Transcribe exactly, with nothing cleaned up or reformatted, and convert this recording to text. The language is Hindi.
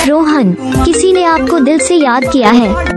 रोहन, किसी ने आपको दिल से याद किया है।